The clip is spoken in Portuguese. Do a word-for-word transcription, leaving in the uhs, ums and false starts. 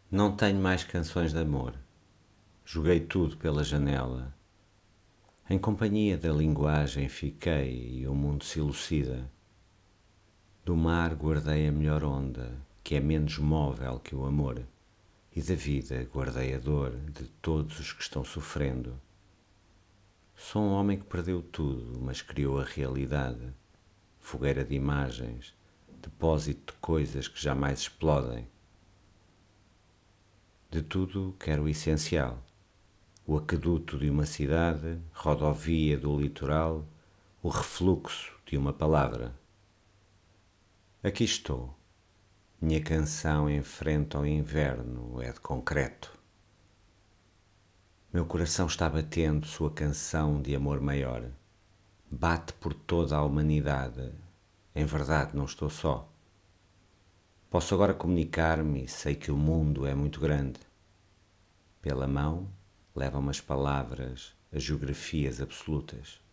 Não tenho mais canções de amor. Joguei tudo pela janela. Em companhia da linguagem fiquei e o mundo se elucida. Do mar guardei a melhor onda, que é menos móvel que o amor, e da vida guardei a dor de todos os que estão sofrendo. Sou um homem que perdeu tudo, mas criou a realidade, fogueira de imagens, depósito de coisas que jamais explodem. De tudo quero o essencial, o aqueduto de uma cidade, rodovia do litoral, o refluxo de uma palavra. Aqui estou. Minha canção enfrenta o inverno, é de concreto. Meu coração está batendo sua canção de amor maior. Bate por toda a humanidade. Em verdade, não estou só. Posso agora comunicar-me e sei que o mundo é muito grande. Pela mão, levam as palavras, as geografias absolutas.